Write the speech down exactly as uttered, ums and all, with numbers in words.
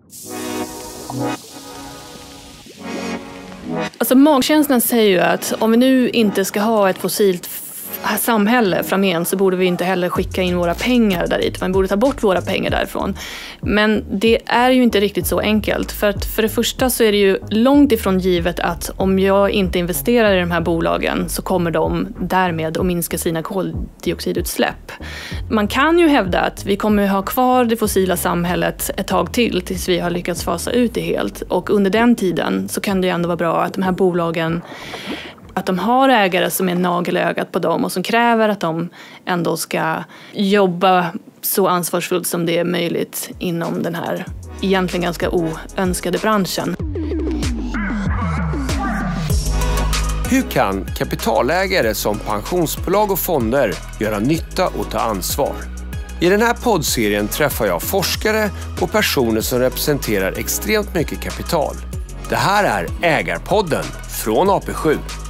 Alltså magkänslan säger ju att om vi nu inte ska ha ett fossilt samhälle framgent så borde vi inte heller skicka in våra pengar där dit. Man borde ta bort våra pengar därifrån. Men det är ju inte riktigt så enkelt. För att för det första så är det ju långt ifrån givet att om jag inte investerar i de här bolagen så kommer de därmed att minska sina koldioxidutsläpp. Man kan ju hävda att vi kommer ha kvar det fossila samhället ett tag till tills vi har lyckats fasa ut det helt. Och under den tiden så kan det ju ändå vara bra att de här bolagen att de har ägare som är nagelögat på dem och som kräver att de ändå ska jobba så ansvarsfullt som det är möjligt inom den här egentligen ganska oönskade branschen. Hur kan kapitalägare som pensionsbolag och fonder göra nytta och ta ansvar? I den här poddserien träffar jag forskare och personer som representerar extremt mycket kapital. Det här är Ägarpodden från A P sju.